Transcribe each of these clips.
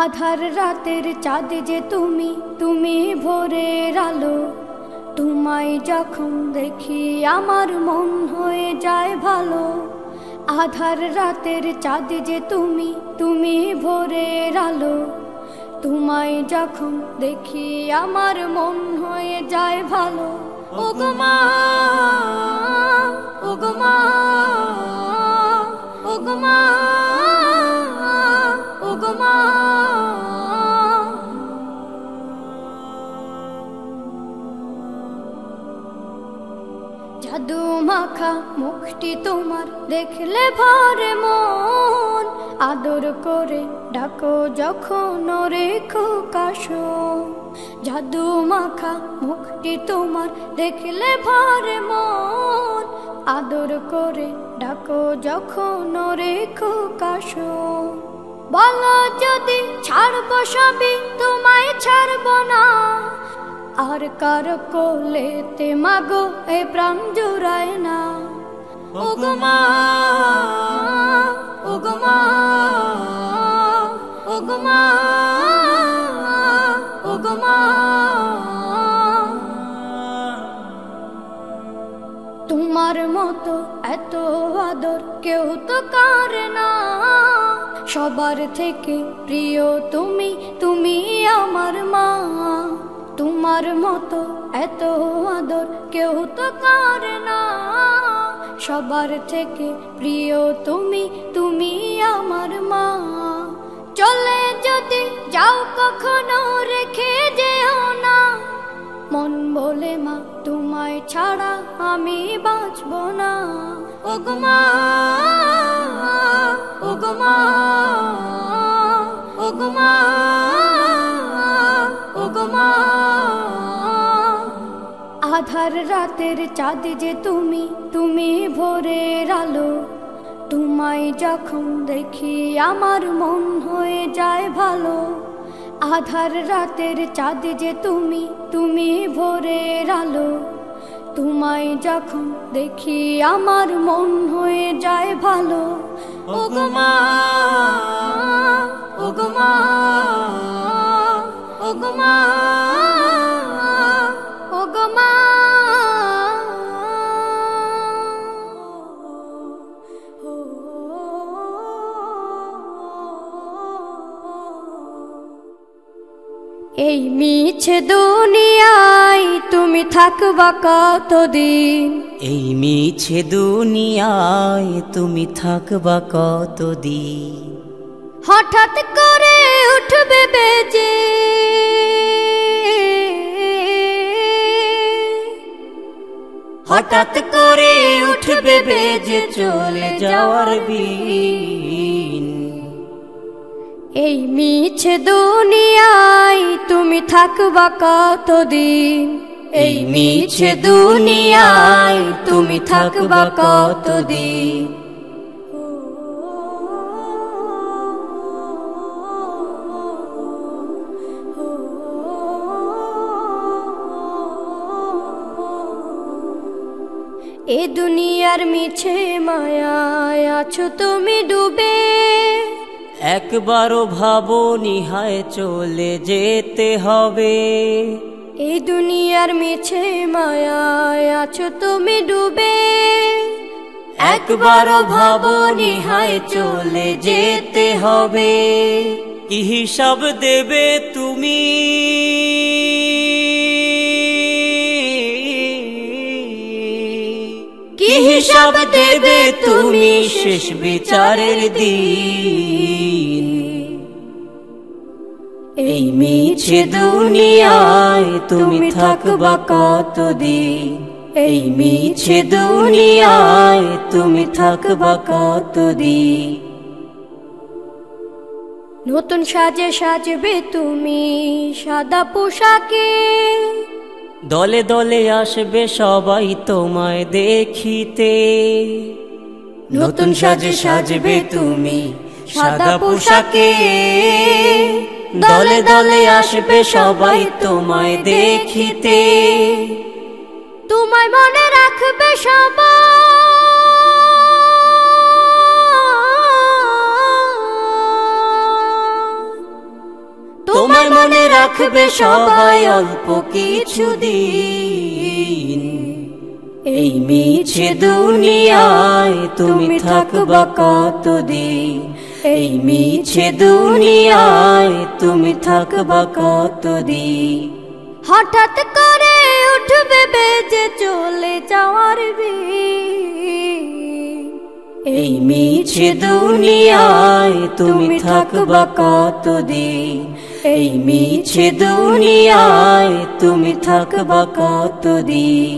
আধার রাতের চাঁদ যে তুমি, তুমি ভোরের আলো। তোমায় যখন দেখি আমার মন হয়ে যায় ভালো। আধার রাতের চাঁদ যে তুমি, তুমি ভোরের আলো। তোমায় যখন দেখি আমার মন হয়ে যায় ভালো। ওগো মা, ওগো মা, ওগো মা, ওগো মা। জাদু মাখা মুখটি তোমার দেখলে ভরে মন। আদর করে ডাকো যখন রেখো কাশো। জাদু মাখা মুখটি তোমার দেখলে ভরে মন। আদর করে ডাকো যখন রেখো কাশো। বলো যদি ছাড়বো সবই, তোমায় ছাড়বো না। আর কার কোলেতে মাগো এ প্রাণ জুড়ায় না। ওগো মা, ওগো মা, ওগো মা, ওগো মা। তোমার মতো এত আদর কেউ তো করে না। সবার থেকে প্রিয় তুমি, তুমি আমার মা। তোমার মতো এত আদর কেউ তো করে না। সবার থেকে প্রিয় তুমি, তুমি আমার মা। চলে যদি যাও কখনো রেখে যেও না। মন বলে মা তোমায় ছাড়া আমি বাঁচব না। ওগো মা, ওগো মা, ওগো মা, ওগো মা। আধার রাতের চাঁদ যে তুমি, তুমি ভোরের আলো। তোমায় যখন দেখি আমার মন হয়ে যায় ভালো। আধার রাতের চাঁদ যে তুমি, তুমি ভোরের আলো। তোমায় যখন দেখি আমার মন হয়ে যায় ভালো। ওগো মা, ওগো মা, ওগো মা, ওগো মা। এই মিছে দুনিয়ায় তুমি থাকবা কতদিন। এই মিছে দুনিয়ায় তুমি থাকবা কতদিন। হঠাৎ করে উঠবে বেজে, হঠাৎ করে উঠবে বেজে চলে যাওয়ার বিন। এই মিছে দুনিয়ায় তুমি থাকবা কতদিন। এই মিছে দুনিয়ায় তুমি থাকবা কতদিন। এ দুনিয়ার মিছে মায়ায় আছো তুমি ডুবে। একবারও ভাবো নিহায় চলে যেতে হবে। এই দুনিয়ার মিছে মায়ায় আছো তুমি ডুবে। একবারও ভাবো নিহায় চলে যেতে হবে। কি হিসাব দেবে তুমি, কি হিসাব দেবে তুমি শেষ বিচারের দিন। এই মিছে দুনিয়ায় তুমি থাকবা কতদিন। এই মিছে দুনিয়ায় তুমি থাকবা কতদিন। নতুন সাজে সাজবে তুমি সাদা পোশাকে। দলে দলে আসবে সবাই তোমায় দেখিতে। নতুন সাজে সাজবে তুমি সাদা পোশাকে। দলে দলে আসবে সবাই তোমায় দেখিতে। তোমায় মনে রাখবে সবাই। থাকবে সবাই অল্প কিছুদিন। এই মিছে দুনিয়ায় তুমি থাকবা কতদিন, এই মিছে দুনিয়ায় তুমি থাকবা কতদিন। হঠাৎ করে উঠবে বেজে চলে যাওয়ার বিন, এই মিছে দুনিয়ায় তুমি থাকবা কতদিন, এই মিছে দুনিয়ায় তুমি থাকবা কতদিন।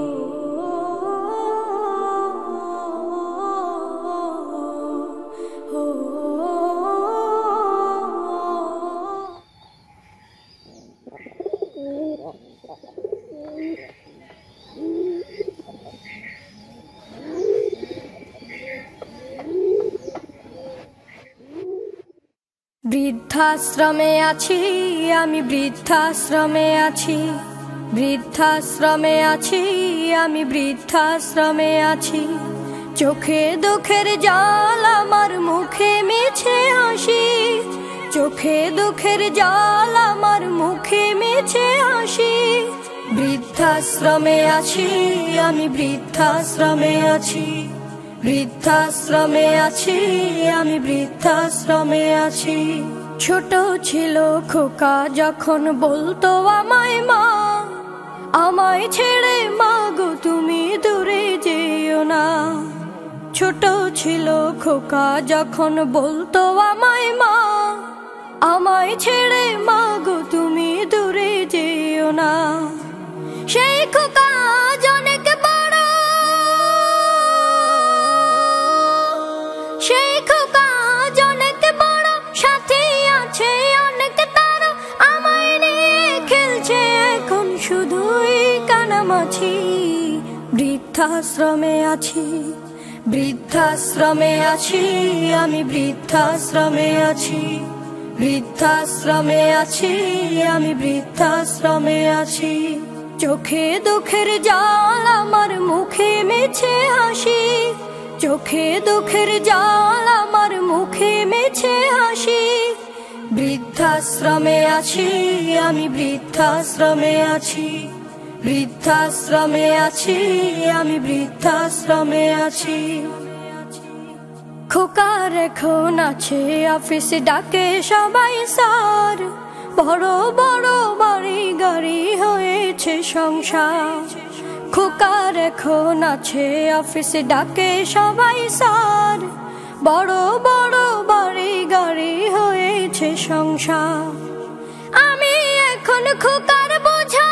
বৃদ্ধাশ্রমে আছি আমি, বৃদ্ধাশ্রমে আছি, বৃদ্ধাশ্রমে আছি আমি, বৃদ্ধাশ্রমে আছি। চোখে দুঃখের জল আমার, মুখে মিছে হাসি, চোখে দুঃখের জল আমার, মুখে মিছে হাসি। বৃদ্ধাশ্রমে আছি আমি, বৃদ্ধাশ্রমে আছি, বৃদ্ধাশ্রমে আছি আমি, বৃদ্ধাশ্রমে আছি। ছোট ছিল খোকা যখন বলতো আমায় মা, আমায় ছেড়ে মা গো তুমি দূরে যেও না। ছোট ছিল খোকা যখন বলতো আমায় মা, আমায় ছেড়ে মা গো তুমি দূরে যেও না। সেই খোকা অনেক বড়, সেই খোকা অনেক বড়, সাথে আছে অনেক তার, আমায় নিয়ে খেলছে এখন শুধুই কানামাছি। বৃদ্ধাশ্রমে আছি, বৃদ্ধাশ্রমে আছি আমি, বৃদ্ধাশ্রমে আছি, বৃদ্ধাশ্রমে আছি আমি, বৃদ্ধাশ্রমে আছি। চোখে দুঃখের জল আমার, মুখে মিছে হাসি, চোখে দুঃখের জল আমার, মুখে মিছে হাসি। বৃদ্ধাশ্রমে আছি আমি, বৃদ্ধাশ্রমে আছি, বৃদ্ধাশ্রমে আছি আমি, বৃদ্ধাশ্রমে আছি। খোকার এখন আছে অফিসে, ডাকে সবাই স্যার, বড় বড় বাড়ি গাড়ি হয়েছে সংসার। খোকার এখন আছে অফিসে, ডাকে সবাই স্যার, বড় বড় বাড়ি গাড়ি হয়েছে সংসার। আমি এখন খোকার বোঝা,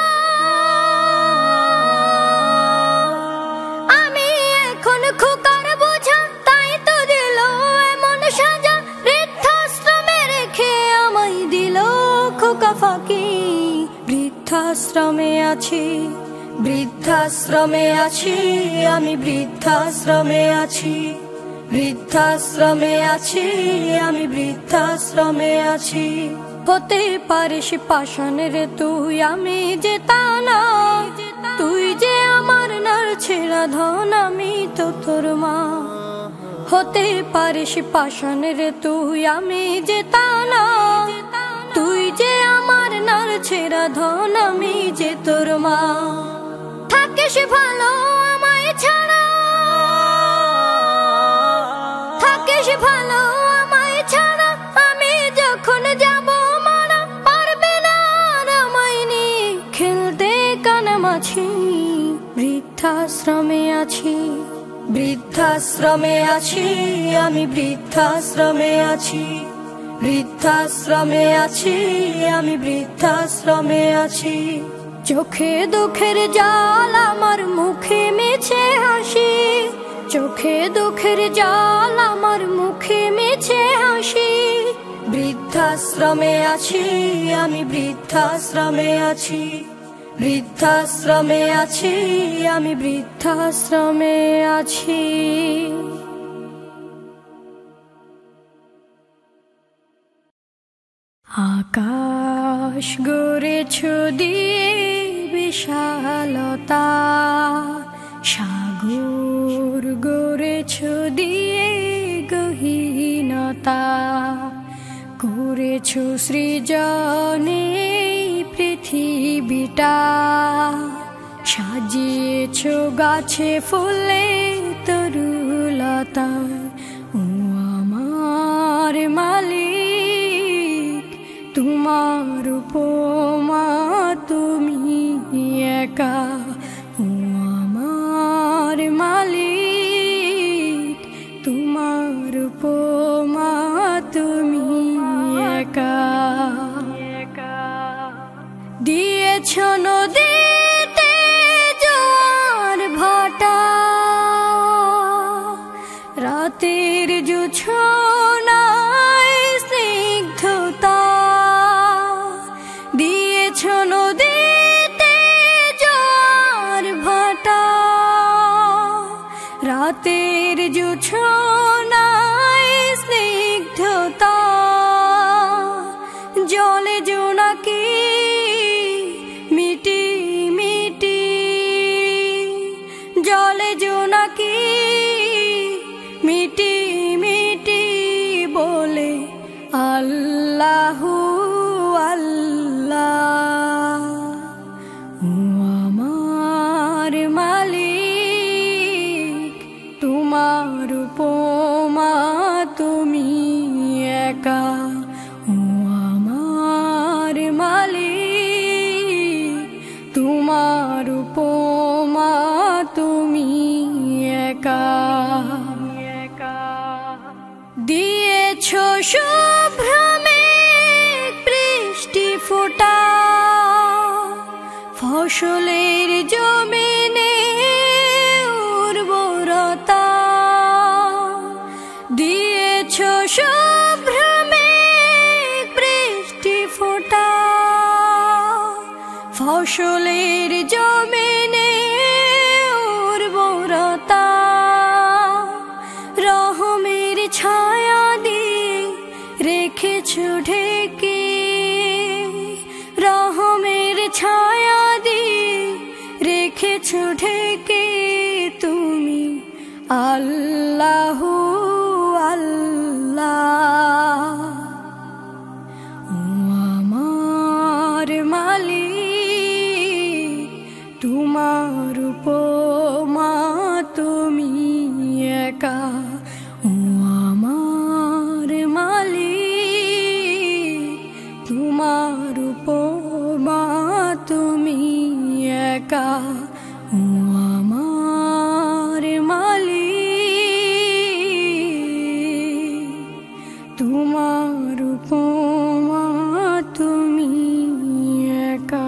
আমি এখন খোকার বোঝা, তাই তো দিল এমন সাজা। বৃদ্ধাশ্রমে রেখে আমায় দিল খোকা ফাঁকি। বৃদ্ধাশ্রমে আছি, বৃদ্ধাশ্রমে আছি আমি, বৃদ্ধাশ্রমে আছি, বৃদ্ধাশ্রমে আছি আমি, বৃদ্ধাশ্রমে আছি। হতে পারিস পাষাণের তুই, আমি যে তা না, তুই যে আমার নাড়ছেড়া ধন, আমি তো তোর মা। হতে পারিস পাষাণের তুই, আমি যে তা না, তুই যে আমার নাড়ছেড়া ধন, আমি যে তোর মা। থাকিস ভালো আমায় ছাড়া, থাকিস ভালো আমায় ছাড়া, আমি যখন যাব মারা, পারবে না আমায় নিয়ে খেলতে কানামাছি। বৃদ্ধাশ্রমে আছি, বৃদ্ধাশ্রমে আছি আমি, বৃদ্ধাশ্রমে আছি, বৃদ্ধাশ্রমে আছি আমি, বৃদ্ধাশ্রমে আছি। চোখে দুঃখের জল আমার, মুখে মিছে হাসি, চোখে দুঃখের জল আমার, মুখে মিছে হাসি। বৃদ্ধাশ্রমে আছি আমি, বৃদ্ধাশ্রমে আছি, বৃদ্ধাশ্রমে আছি আমি, বৃদ্ধাশ্রমে আছি। আকাশ গড়েছ দিয়ে বিশালতা, সাগর গড়েছ দিয়ে গহীনতা, করেছ সৃজনে পৃথিবীটা সাজিয়েছো গাছে ফুলে তরুলতায়। ও আমার মালিক, তোমার উপমা তুমি একা। ও আমার মালিক, তোমার উপমা তুমি একা। দিয়েছ নদীতে জোয়ার ভাটা, রাতের জোছনায় স্নিগ্ধতা। দিয়েছ নদীতে জোয়ার ভাটা, রাতের জোছনায় স্নিগ্ধতা। জলে জোনাকি মিটি মিটি, জলে জোনাকি মিটি মিটি বলে আল্লাহু আল্লাহ। ও আমার মালিক, তোমার উপমা তুমি একা। ও আমার মালিক, তোমার উপমা তুমি একা। দিয়েছ শুভ্র মেঘ বৃষ্টি ফোঁটা, ফসলের জমিনে উর্বরতা। দিয়েছ শুভ্র মেঘ বৃষ্টি ফোঁটা, ফসলের জমিনে উর্বরতা। রহমের ছায়া দিয়ে রেখেছ ঢেকে, রহমের ছায়া দিয়ে রেখেছ ঢেকে। তুমি আল্লাহু আল্লাহ। ও আমার মালিক, তোমার উপমা তুমি একা। ও আমার মালিক, তোমার উপমা তুমি একা। ও আমার মালিক, তোমার উপমা তুমি একা।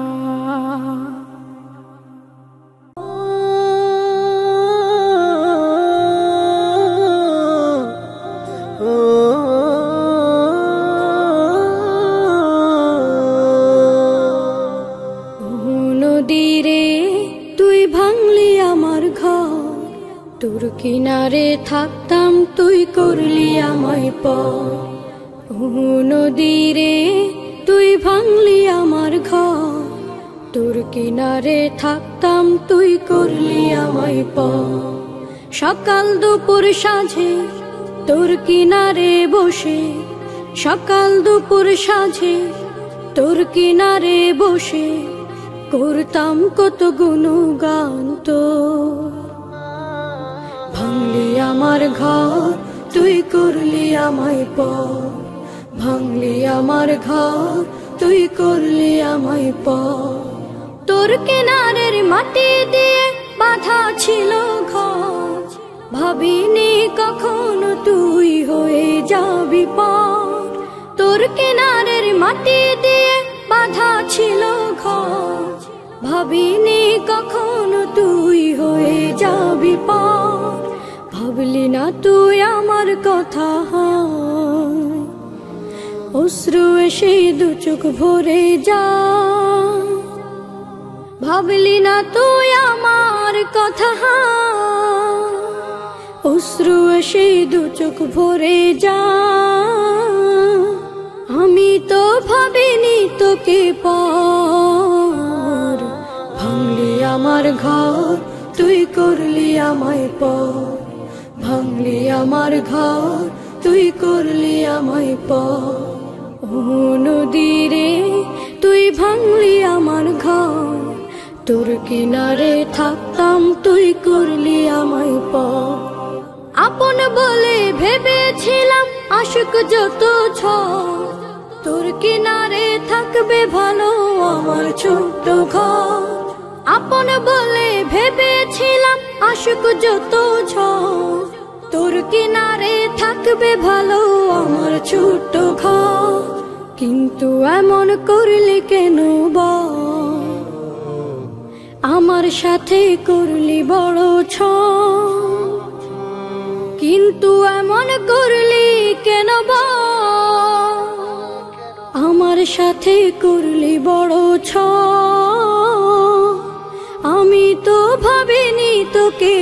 নদীরে তুই ভাঙলি আমার ঘর, তোর কিনারে থাকতাম তুই করলি আমায় পর। ও নদীরে তুই ভাঙলি আমার ঘর, তোর কিনারে থাকতাম তুই করলি আমায় পর। সকাল দুপুর সাঁঝে তোর কিনারে বসে, সকাল দুপুর সাঁঝে তোর কিনারে বসে করতাম কত গুণগান তোর। ভাঙলি আমার ঘর, তুই করলি আমায় পর। ভাঙলি আমার ঘর, তুই করলি আমায় পর। তোর কিনারের মাটি দিয়ে বাঁধা ছিল ঘর, ভাবিনি কখনো তুই হয়ে যাবি পার। তোর কিনারের মাটি দিয়ে বাঁধা ছিল ঘর, ভাবিনি কখনো তুই হয়ে যাবি পার। ভাবলি না তুই আমার কথা, অশ্রু এসে দু চোখ ভরে যা। ভাবলি না তুই আমার কথা, অশ্রু এসে দু চোখ ভরে যা। আমি তো ভাবিনি তোকে পর। ভাঙলি আমার ঘর, তুই করলি আমায় পর। ভাঙলি আমার ঘর, তুই করলি আমায় পর। ও নদীরে তুই ভাঙলি আমার ঘর, তোর কিনারে থাকতাম তুই করলি আমায় পর। আপন বলে ভেবেছিলাম আশুক যত ঝড়, তোর কিনারে থাকবে ভালো আমার ছোট্ট ঘর। আপন বলে ভেবেছিলাম আশুক যত ঝড়, তোর কিনারে থাকবে ভালো আমার ছোট্ট ঘর। কিন্তু এমন করলি কেন বল, আমার সাথে করলি বড় ছল। কিন্তু এমন করলি কেন বল, আমার সাথে করলি বড় ছল। আমি তো ভাবিনি তোকে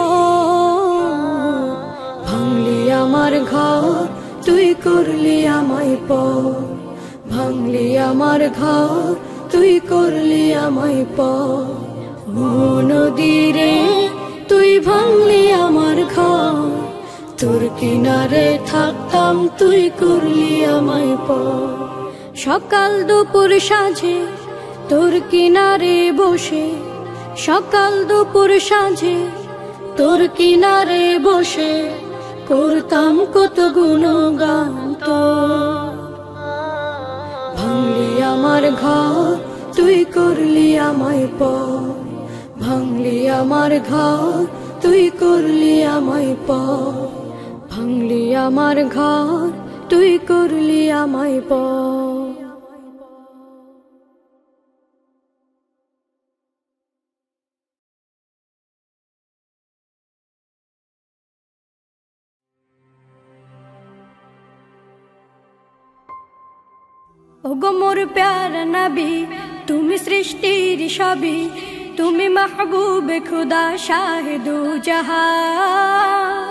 পর, ভাঙলি আমার ঘর তুই করলি আমায় পর। ভাঙলি আমার ঘর তুই করলি আমায় পর। ও নদী রে তুই ভাঙলি আমার ঘর, তোর কিনারে থাকতাম তুই করলি আমায় পর। সকাল দুপুর সাঁঝে তোর কিনারে বসে, সকাল দুপুর সাঁঝে তোর কিনারে বসে করতাম কত গুণগান তোর। ভাঙলি আমার ঘর তুই করলি আমায় পর। ভাঙলি আমার ঘর তুই করলি আমায় পর। ভাঙলি আমার ঘর তুই করলি আমায় পর। ওগো মোর প্যারা নবী, তুমি সৃষ্টির সবই, তুমি মাহবুবে খুদা শাহিদু জাহান।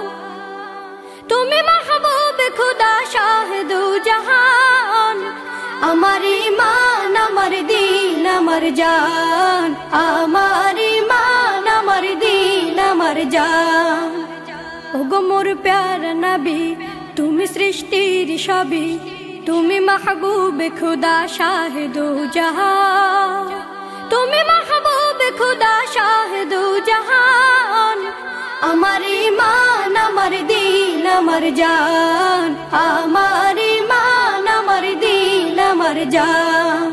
তুমি মাহবুবে খুদা শাহিদু জাহান। আমার ঈমান আমার দীন আমার জান, আমার ঈমান আমার দীন আমার জান। ওগো মোর প্যারা নবী, তুমি সৃষ্টির সবই, তুমি মাহবুবে খুদা শাহিদু জাহান। তুমি মাহবুবে খুদা শাহিদু জাহান। আমার ঈমান আমার দীন আমার জান, আমার ঈমান আমার দীন আমার জান।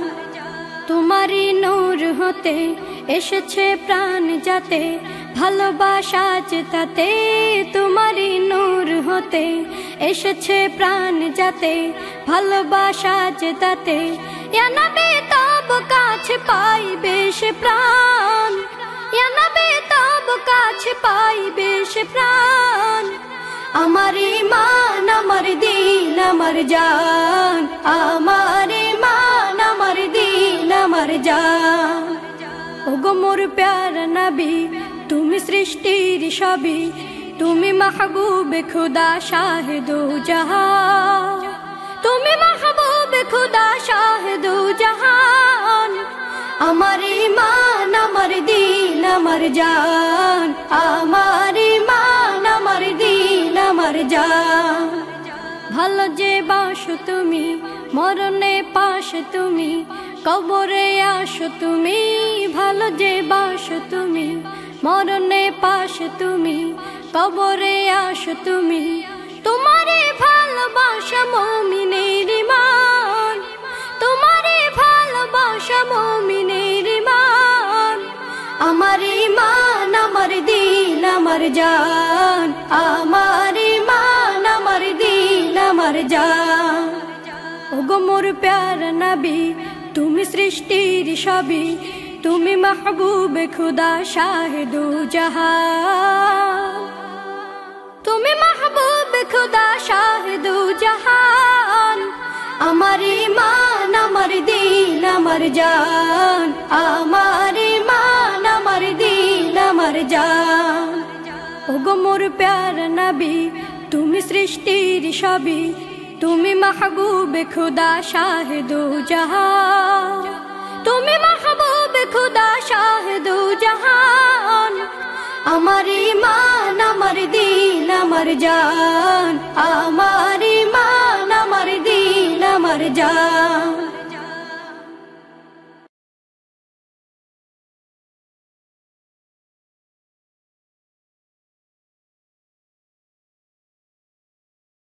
তোমারই নূর হতে এসেছে প্রাণ যাতে, ভালোবাসা চেতাতে। তোমারই নূর হতে এসেছে প্রাণ যাতে, ভালোবাসা চেতাতে। ইয়া নবী তব কাছে পাইবে সে প্রাণ, ইয়া নবী তব কাছে পাইবে সে প্রাণ। আমার ঈমান আমার দীন আমার জান, আমার ঈমান আমার দীন আমার জান। ওগো মোর প্যারা নবী, তুমি সৃষ্টির সবই, তুমি মাহবুবে খুদা শাহিদু জাহান। তুমি মাহবুবে খুদা শাহিদু জাহান। আমার ঈমান আমার দীন আমার জান, আমার ঈমান আমার দীন আমার জান। ভালো যে বাসো তুমি, মরণে পাশে তুমি, কবরে আসো তুমি। ভালো যে বাসো তুমি, মরণে পাশে তুমি, কবরে আসো তুমি। তোমারে ভালোবাসা মুমিনের ঈমান, তোমারে ভালোবাসা মুমিনের ঈমান। আমার ঈমান আমার দীন আমার জান, আমার ঈমান আমার দীন আমার জান। ওগো মোর প্যারা নবী, তুমি সৃষ্টির সবই, তুমি মাহবুবে খুদা শাহিদু জাহান। তুমি মাহবুবে খুদা শাহিদু জাহান। আমার ঈমান আমার দীন আমার জান, আমার ঈমান আমার দীন আমার জান। ওগো মোর প্যারা নবী, তুমি সৃষ্টির সবই, তুমি মাহবুবে খুদা শাহিদু জাহান। তুমি মাহবুবে খুদা শাহিদু জাহান। আমার ঈমান আমার দীন আমার জান, আমার